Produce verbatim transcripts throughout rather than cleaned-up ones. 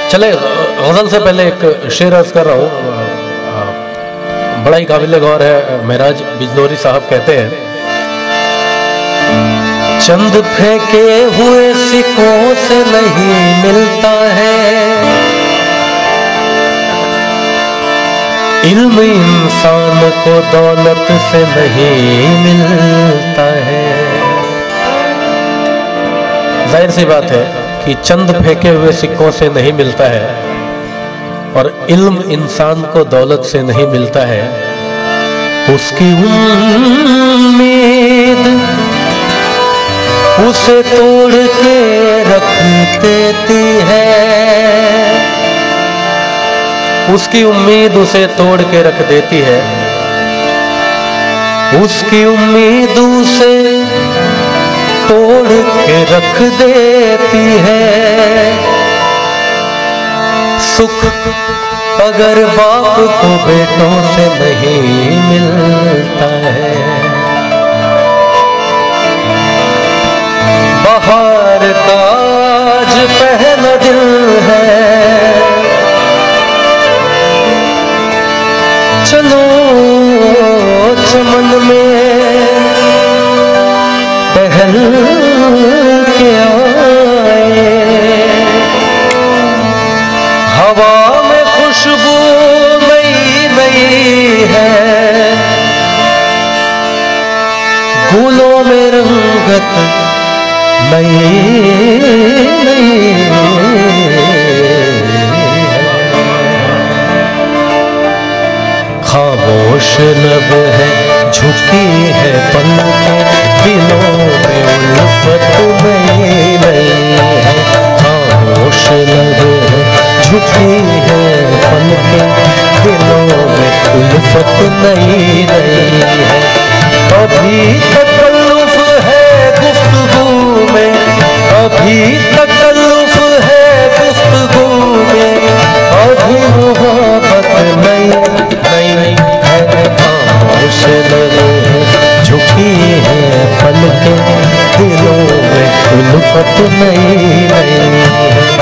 चले गज़ल से पहले एक शेर अर्ज कर रहा हूँ, बड़ा ही काबिल गौर है। महराज बिजनौरी साहब कहते हैं, चंद फेंके हुए सिक्कों से नहीं मिलता है, इल्म इंसान को दौलत से नहीं मिलता है। जाहिर सी बात है कि चंद फेंके हुए सिक्कों से नहीं मिलता है और इल्म इंसान को दौलत से नहीं मिलता है। उसकी उम्मीद उसे तोड़ के रख देती है, उसकी उम्मीद उसे तोड़ के रख देती है, उसकी उम्मीद उसे तोड़ के रख देती है। सुख अगर बाप को बेटों से नहीं मिलता है, बाहर का आज पहला दिल है, चलो चमन में टहल के आए, हवा में खुशबू नई नई है, फूलों में रंगत नई नई खामोश लब है, झुकी है पलकें, दिलों में उल्फत नई नई है। खामोश लब है, झुकी है पलकें, दिलों में उल्फत नई नई है। अभी तकल्लुफ है गुफ्तगू में, अभी तकल्लुफ है गुफ्तगू में, अभी मोहब्बत नई नई है। खामोश लगे है, झुकी है पलकें, दिलों में उल्फत नई नई है।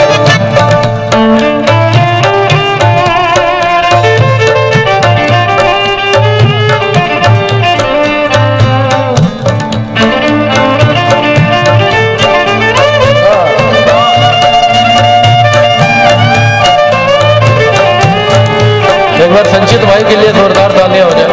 एक बार संचित भाई के लिए जोरदार तालियां हो जाए।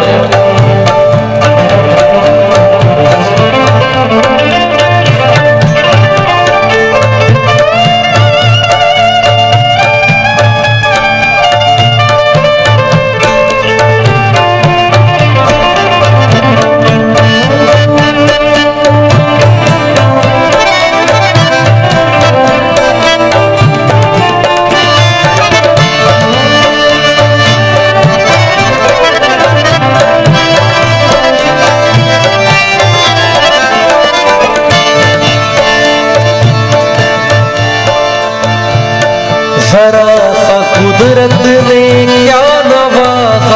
जरा सा कुदरत ने क्या नवाजा,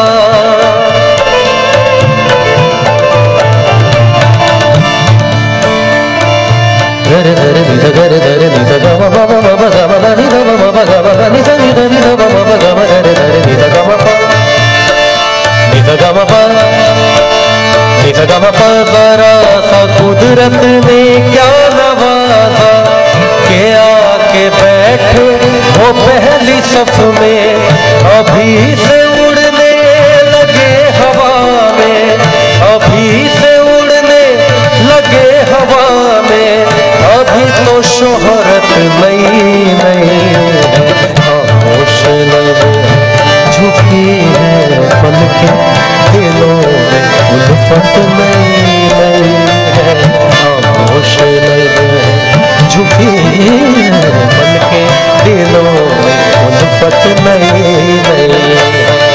गर गर नि सा गर गर नि सा ग म प म प ग म द नि ध म म प ग म द नि सा नि ध नि ध म म प ग म गर गर नि सा ग म प नि सा ग म प नि सा ग म प। जरा सा कुदरत ने क्या नवाजा के आके बैठे वो पहली सफ में, अभी से उड़ने लगे हवा में, अभी से उड़ने लगे हवा में, अभी तो शोहरत नई नई है। खामोश लब झुकी है पलकें, दिलों में उल्फत नई नई है। खामोश लब झुकी है पलकें, दिलों में उल्फत नई नई है।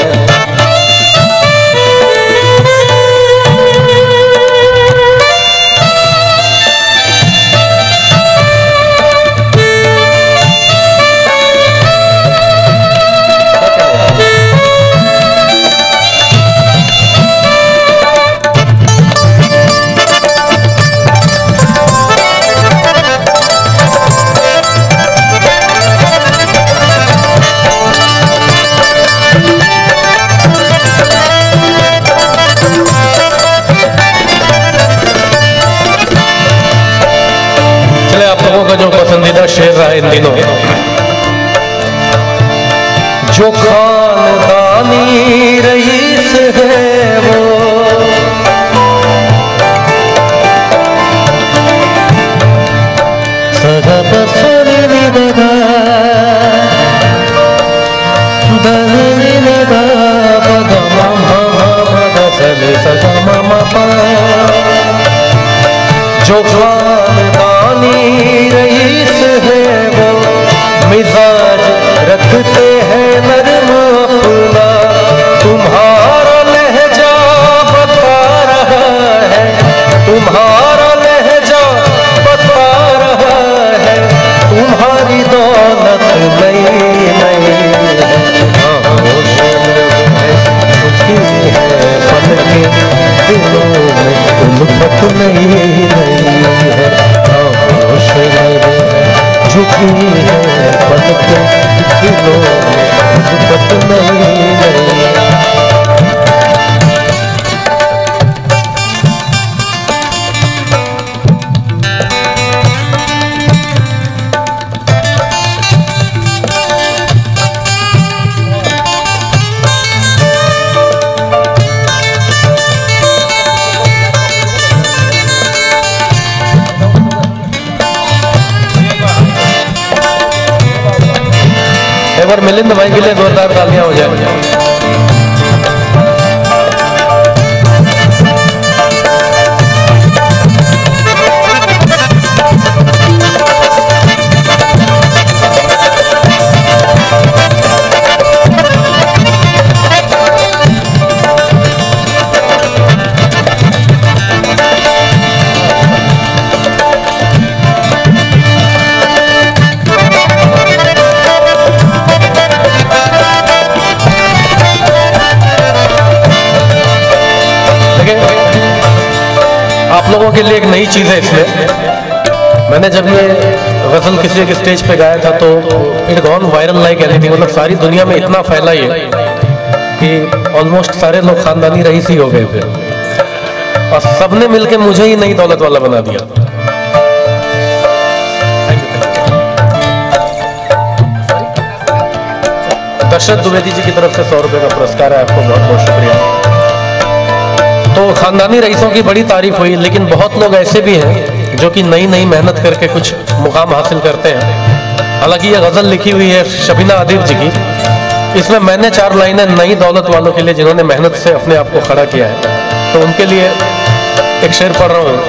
जो खानदानी रईस है वो सदा बसरी निदा दनी निदा पगमा ममा सले सदा ममा पा। जो खानदानी रईस है वो मिजाज रखते हैं नरम अपना। तुम्हारा लहजा बता रहा है, तुम्हारा लहजा बता रहा है, तुम्हारी दौलत नई नई खामोश है, झुकी है पलकें दिलों में उल्फत नई नई है। खामोश है, झुकी है पलकें दिलों में उल्फत नई नई। एक बार मिलिंद भाई के लिए जोरदार तालियां हो जाए। आप लोगों के लिए एक नई चीज़ है इसमें। मैंने जब ये गज़ल किसी एक स्टेज पे गाया था तो it gone viral like anything, मतलब सारी दुनिया में इतना फैला ये कि ऑलमोस्ट सारे लोग खानदानी रईस ही हो गए थे और सबने मिलके मुझे ही नई दौलत वाला बना दिया। दशरथ द्विवेदी जी की तरफ से सौ रुपए का पुरस्कार है, आपको बहुत बहुत शुक्रिया। तो खानदानी रईसों की बड़ी तारीफ हुई, लेकिन बहुत लोग ऐसे भी हैं जो कि नई नई मेहनत करके कुछ मुकाम हासिल करते हैं। हालांकि ये गज़ल लिखी हुई है शबीना आदिब जी की। इसमें मैंने चार लाइनें नई दौलत वालों के लिए जिन्होंने मेहनत से अपने आप को खड़ा किया है, तो उनके लिए एक शेर पढ़ रहा हूँ।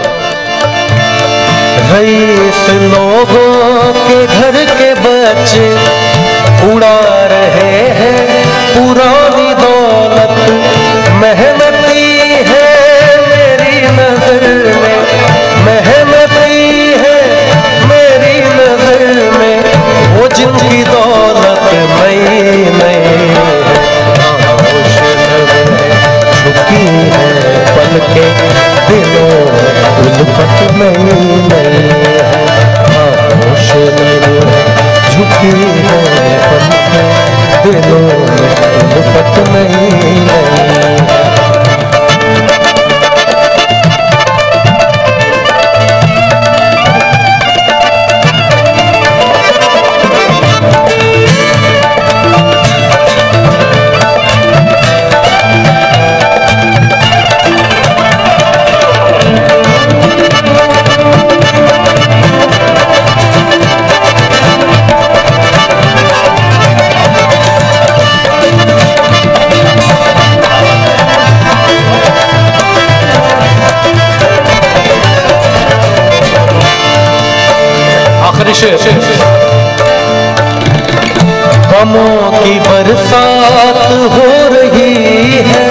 रईस लोगों के घर के बच्चे उड़ा रहे हैं पुरानी दौलत, मेहनती है मेरी नजर में, मेहनती है मेरी नजर में, वो जिनकी दौलत नई नई है। खामोश है, झुकी है पलकें दिलों में उल्फत नई नई है। खामोश है, झुकी है पलकें दिलों में उल्फत नई नई। गमों की बरसात हो रही है,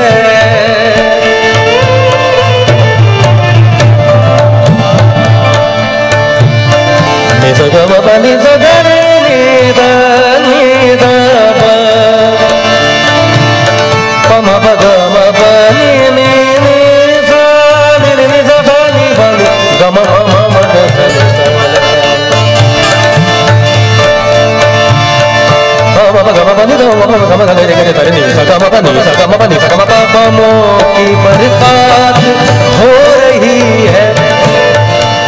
की बरसात हो रही है,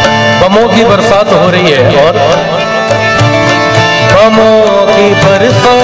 गमों की बरसात हो रही है और गमों की बरसात